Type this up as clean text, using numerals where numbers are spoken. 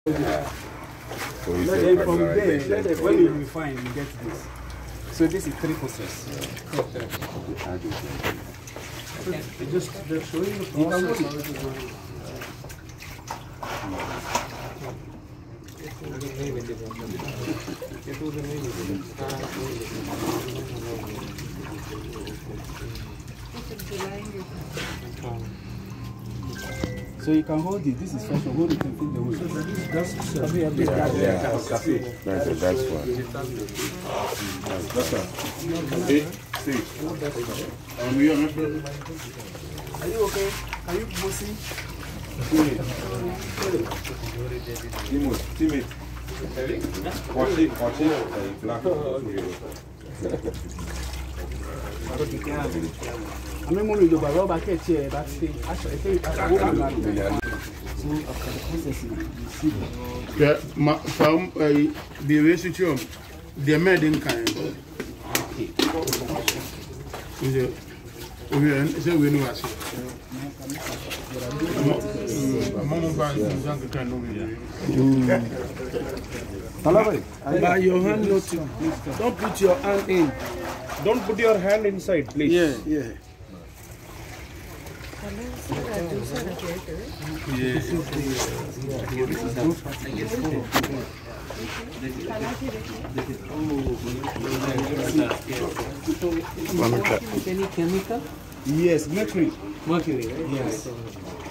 Then from there, when you refine, you get this. So this is 3 process. They're showing the process. So you can hold it. This is fresh. Hold it and fill the hole. That's one. Are you okay? Are you pussy? Timid. Watch it. Black. I'm going to go to the that's the actually. Yeah, from the research, the medicine kind. So we know us. By your hand, don't put your hand in. Don't put your hand inside, please. Yeah. Any chemical? Yes, mercury. Mercury, right? Yes.